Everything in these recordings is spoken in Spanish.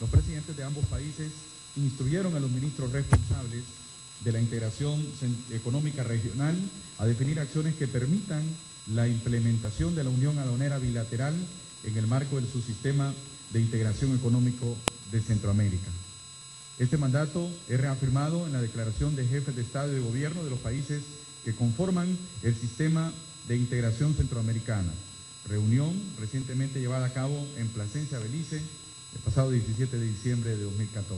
Los presidentes de ambos países instruyeron a los ministros responsables de la integración económica regional a definir acciones que permitan la implementación de la Unión Aduanera Bilateral en el marco del subsistema de integración económico de Centroamérica. Este mandato es reafirmado en la declaración de jefes de Estado y de Gobierno de los países que conforman el sistema de integración centroamericana, reunión recientemente llevada a cabo en Plasencia, Belice, el pasado 17 de diciembre de 2014.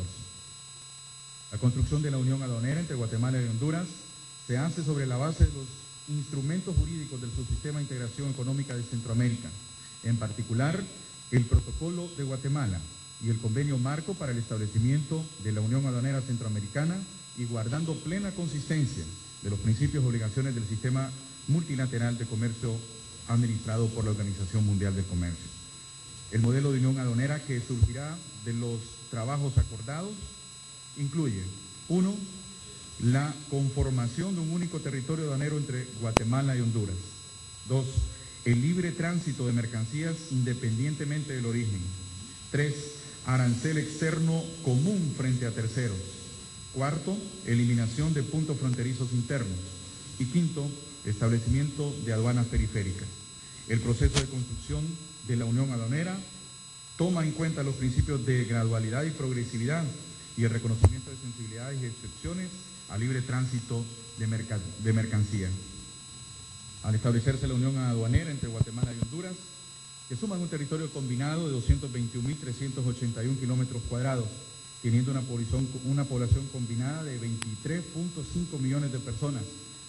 La construcción de la Unión Aduanera entre Guatemala y Honduras se hace sobre la base de los instrumentos jurídicos del subsistema de integración económica de Centroamérica, en particular el Protocolo de Guatemala y el Convenio Marco para el establecimiento de la Unión Aduanera Centroamericana y guardando plena consistencia de los principios y obligaciones del sistema multilateral de comercio administrado por la Organización Mundial del Comercio. El modelo de unión aduanera que surgirá de los trabajos acordados incluye: 1. La conformación de un único territorio aduanero entre Guatemala y Honduras. 2. El libre tránsito de mercancías independientemente del origen. 3. Arancel externo común frente a terceros. 4. Eliminación de puntos fronterizos internos. Y 5. Establecimiento de aduanas periféricas. El proceso de construcción de la Unión Aduanera toma en cuenta los principios de gradualidad y progresividad y el reconocimiento de sensibilidades y excepciones a libre tránsito de mercancía. Al establecerse la Unión Aduanera entre Guatemala y Honduras, que suman un territorio combinado de 221.381 kilómetros cuadrados, teniendo una población combinada de 23.5 millones de personas,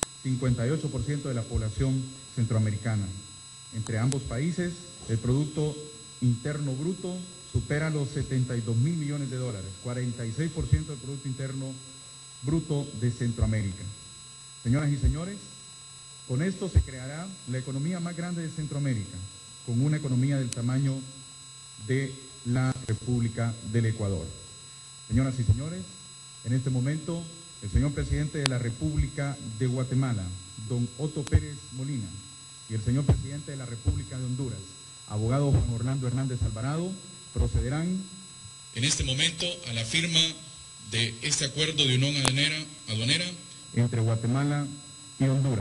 58% de la población centroamericana. Entre ambos países, el Producto Interno Bruto supera los 72.000 millones de dólares, 46% del Producto Interno Bruto de Centroamérica. Señoras y señores, con esto se creará la economía más grande de Centroamérica, con una economía del tamaño de la República del Ecuador. Señoras y señores, en este momento, el señor presidente de la República de Guatemala, don Otto Pérez Molina, y el señor presidente de la República de Honduras, abogado Juan Orlando Hernández Alvarado, procederán en este momento a la firma de este acuerdo de unión aduanera entre Guatemala y Honduras.